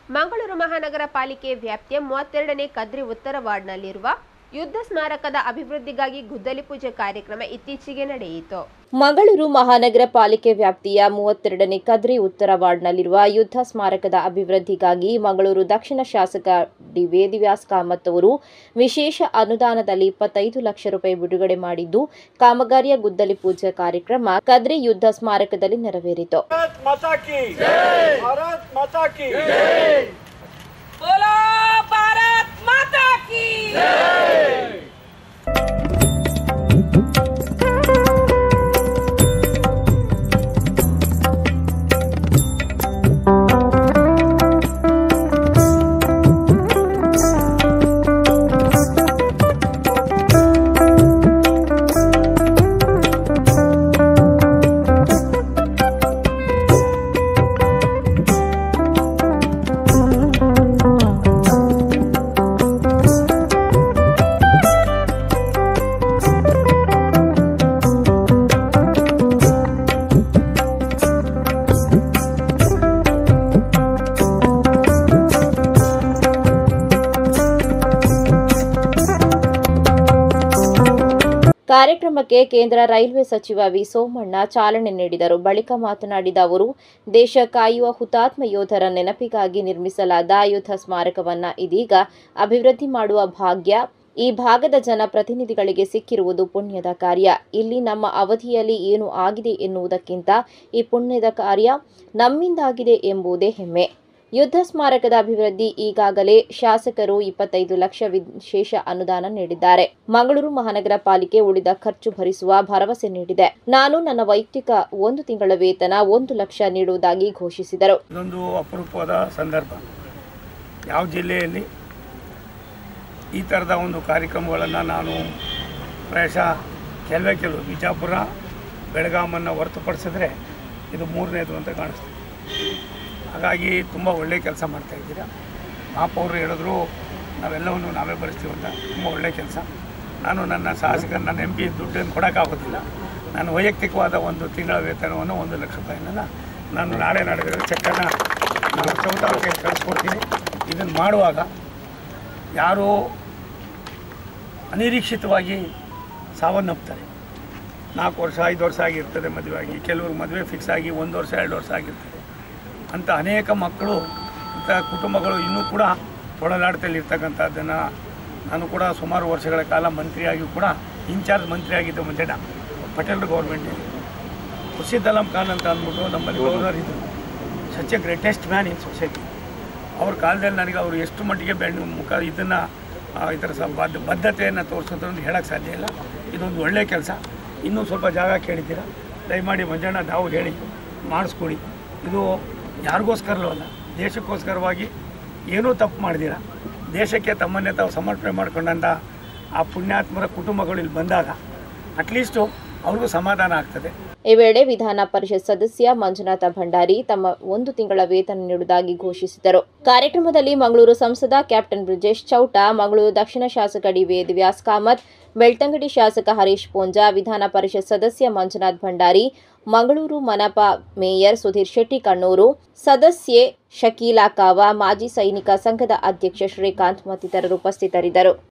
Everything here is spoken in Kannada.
ಮಂಗಳೂರು ಮಹಾನಗರ ಪಾಲಿಕೆ ವ್ಯಾಪ್ತಿಯ 32ನೇ ಕದ್ರಿ ಉತ್ತರ ವಾರ್ಡ್ನಲ್ಲಿರುವ ಯುದ್ಧ ಸ್ಮಾರಕದ ಅಭಿವೃದ್ಧಿಗಾಗಿ ಗುದ್ದಲಿ ಪೂಜೆ ಕಾರ್ಯಕ್ರಮ ಇತ್ತೀಚೆಗೆ ನಡೆಯಿತು. ಮಂಗಳೂರು ಮಹಾನಗರ ಪಾಲಿಕೆ ವ್ಯಾಪ್ತಿಯ 32ನೇ ಕದ್ರಿ ಉತ್ತರ ವಾರ್ಡ್ನಲ್ಲಿರುವ ಯುದ್ಧ ಸ್ಮಾರಕದ ಅಭಿವೃದ್ಧಿಗಾಗಿ ಮಂಗಳೂರು ದಕ್ಷಿಣ ಶಾಸಕ ಡಿ ವೇದವ್ಯಾಸ್ ಕಾಮತ್ ಅವರು ವಿಶೇಷ ಅನುದಾನದಲ್ಲಿ 25 ಲಕ್ಷ ರೂಪಾಯಿ ಬಿಡುಗಡೆ ಮಾಡಿದ್ದು, ಕಾಮಗಾರಿಯ ಗುದ್ದಲಿ ಪೂಜೆ ಕಾರ್ಯಕ್ರಮ ಕದ್ರಿ ಯುದ್ಧ ಸ್ಮಾರಕದಲ್ಲಿ ನೆರವೇರಿತು. ಕಾರ್ಯಕ್ರಮಕ್ಕೆ ಕೇಂದ್ರ ರೈಲ್ವೆ ಸಚಿವ ವಿ ಸೋಮಣ್ಣ ಚಾಲನೆ ನೀಡಿದರು. ಬಳಿಕ ಮಾತನಾಡಿದ ಅವರು, ದೇಶ ಕಾಯುವ ಹುತಾತ್ಮ ಯೋಧರ ನೆನಪಿಗಾಗಿ ನಿರ್ಮಿಸಲಾದ ಯುದ್ಧ ಸ್ಮಾರಕವನ್ನು ಇದೀಗ ಅಭಿವೃದ್ಧಿ ಮಾಡುವ ಭಾಗ್ಯ ಈ ಭಾಗದ ಜನಪ್ರತಿನಿಧಿಗಳಿಗೆ ಸಿಕ್ಕಿರುವುದು ಪುಣ್ಯದ ಕಾರ್ಯ. ಇಲ್ಲಿ ನಮ್ಮ ಅವಧಿಯಲ್ಲಿ ಏನು ಆಗಿದೆ ಎನ್ನುವುದಕ್ಕಿಂತ ಈ ಪುಣ್ಯದ ಕಾರ್ಯ ನಮ್ಮಿಂದಾಗಿದೆ ಎಂಬುದೇ ಹೆಮ್ಮೆ. ಯುದ್ಧ ಸ್ಮಾರಕದ ಅಭಿವೃದ್ಧಿ ಈಗಾಗಲೇ ಶಾಸಕರು 25 ಲಕ್ಷ ವಿಶೇಷ ಅನುದಾನ ನೀಡಿದ್ದಾರೆ. ಮಂಗಳೂರು ಮಹಾನಗರ ಪಾಲಿಕೆ ಉಳಿದ ಖರ್ಚು ಭರಿಸುವ ಭರವಸೆ ನೀಡಿದೆ. ನಾನು ನನ್ನ ವೈಯಕ್ತಿಕ 1 ತಿಂಗಳ ವೇತನ 1 ಲಕ್ಷ ನೀಡುವುದಾಗಿ ಘೋಷಿಸಿದರು. ಇದೊಂದು ಅಪರೂಪವಾದ ಸಂದರ್ಭ. ಯಾವ ಜಿಲ್ಲೆಯಲ್ಲಿ ಈ ಥರದ ಒಂದು ಕಾರ್ಯಕ್ರಮಗಳನ್ನು ನಾನು ಪ್ರಾಯಶಃ ಕೆಲವು ಬಿಜಾಪುರ, ಬೆಳಗಾಮನ್ನು ಹೊರತುಪಡಿಸಿದ್ರೆ ಇದು 3ನೇದು ಅಂತ ಕಾಣಿಸ್ತದೆ. ಹಾಗಾಗಿ ತುಂಬ ಒಳ್ಳೆಯ ಕೆಲಸ ಮಾಡ್ತಾಯಿದ್ದೀರಾ. ಮಹಾಪೌರರು ಹೇಳಿದ್ರು ನಾವೆಲ್ಲವನ್ನು ನಾವೇ ಭರಿಸ್ತೀವಿ ಅಂತ. ತುಂಬ ಒಳ್ಳೆಯ ಕೆಲಸ. ನಾನು ನನ್ನ ಶಾಸಕರು ನನ್ನ MP ದುಡ್ಡನ್ನು ಕೊಡೋಕ್ಕಾಗೋದಿಲ್ಲ. ನಾನು ವೈಯಕ್ತಿಕವಾದ 1 ತಿಂಗಳ ವೇತನವನ್ನು 1 ಲಕ್ಷ ರೂಪಾಯಿನ ನಾನು ನಾಳೆ ನಡೆದರೆ ಚೆಕ್ಕನ್ನು ನಾನು ಚೌಟಾಕ್ಕೆ ಕಳಿಸ್ಕೊಡ್ತೀನಿ. ಇದನ್ನು ಮಾಡುವಾಗ ಯಾರೋ ಅನಿರೀಕ್ಷಿತವಾಗಿ ಸಾವನ್ನಪ್ತಾರೆ. 4 ವರ್ಷ 5 ವರ್ಷ ಆಗಿರ್ತದೆ ಮದುವೆ ಆಗಿ, ಕೆಲವರು ಮದುವೆ ಫಿಕ್ಸ್ ಆಗಿ 1 ವರ್ಷ 2 ವರ್ಷ ಆಗಿರ್ತದೆ. ಅಂಥ ಅನೇಕ ಮಕ್ಕಳು, ಅಂಥ ಕುಟುಂಬಗಳು ಇನ್ನೂ ಕೂಡ ತೊಳಲಾಟದಲ್ಲಿರ್ತಕ್ಕಂಥದ್ದನ್ನು ನಾನು ಕೂಡ ಸುಮಾರು ವರ್ಷಗಳ ಕಾಲ ಮಂತ್ರಿಯಾಗಿ ಕೂಡ ಇನ್ಚಾರ್ಜ್ ಮಂತ್ರಿ ಆಗಿದ್ದೆ ಮುಂಚೆನ ಪಟೇಲ್ ಗೌರ್ಮೆಂಟಲ್ಲಿ. ಖುರ್ಷಿದ್ ಅಲಂ ಖಾನ್ ಅಂತ ಅಂದ್ಬಿಟ್ಟು ನಮ್ಮಲ್ಲಿ ಗವರ್ನರ್ ಇದ್ದರು. Such a greatest man in society. ಅವ್ರ ಕಾಲದಲ್ಲಿ ನನಗೆ ಅವರು ಎಷ್ಟು ಮಟ್ಟಿಗೆ ಇದನ್ನು ಇದರ ಬದ್ಧತೆಯನ್ನು ತೋರಿಸೋದ್ರಿಂದ ಹೇಳೋಕ್ಕೆ ಸಾಧ್ಯ ಇಲ್ಲ. ಇದೊಂದು ಒಳ್ಳೆಯ ಕೆಲಸ. ಇನ್ನೂ ಸ್ವಲ್ಪ ಜಾಗ ಕೇಳಿದ್ದೀರಾ, ದಯಮಾಡಿ ಮಂಜಣ್ಣ ನಾವು ಹೇಳಿ ಮಾಡಿಸ್ಕೊಡಿ. ಇದು ಯಾರಿಗೋಸ್ಕರವಲ್ಲ, ದೇಶಕ್ಕೋಸ್ಕರವಾಗಿ ಏನೂ ತಪ್ಪು ಮಾಡಿದ್ದೀರ. ದೇಶಕ್ಕೆ ತಮ್ಮನ್ನೇ ತಾವು ಸಮರ್ಪಣೆ ಮಾಡಿಕೊಂಡಂಥ ಆ ಪುಣ್ಯಾತ್ಮರ ಕುಟುಂಬಗಳು ಇಲ್ಲಿ ಬಂದಾಗ ಅಟ್ಲೀಸ್ಟು ಅವ್ರಿಗೂ ಸಮಾಧಾನ ಆಗ್ತದೆ. ಈ ವೇಳೆ ವಿಧಾನ ಪರಿಷತ್ ಸದಸ್ಯ ಮಂಜುನಾಥ ಭಂಡಾರಿ ತಮ್ಮ 1 ತಿಂಗಳ ವೇತನ ನೀಡುವುದಾಗಿ ಘೋಷಿಸಿದರು. ಕಾರ್ಯಕ್ರಮದಲ್ಲಿ ಮಂಗಳೂರು ಸಂಸದ ಕ್ಯಾಪ್ಟನ್ ಬ್ರಿಜೇಶ್ ಚೌಟ, ಮಂಗಳೂರು ದಕ್ಷಿಣ ಶಾಸಕ ಡಿ ವೇದವ್ಯಾಸ್ ಕಾಮತ್, ಬೆಳ್ತಂಗಡಿ ಶಾಸಕ ಹರೀಶ್ ಪೂಂಜಾ, ವಿಧಾನ ಪರಿಷತ್ ಸದಸ್ಯ ಮಂಜುನಾಥ್ ಭಂಡಾರಿ, ಮಂಗಳೂರು ಮನಪಾ ಮೇಯರ್ ಸುಧೀರ್ ಶೆಟ್ಟಿ ಕಣ್ಣೂರು, ಸದಸ್ಯೆ ಶಕೀಲಾ ಕಾವಾ, ಮಾಜಿ ಸೈನಿಕ ಸಂಘದ ಅಧ್ಯಕ್ಷ ಶ್ರೀಕಾಂತ್ ಮತ್ತಿತರರು ಉಪಸ್ಥಿತರಿದ್ದರು.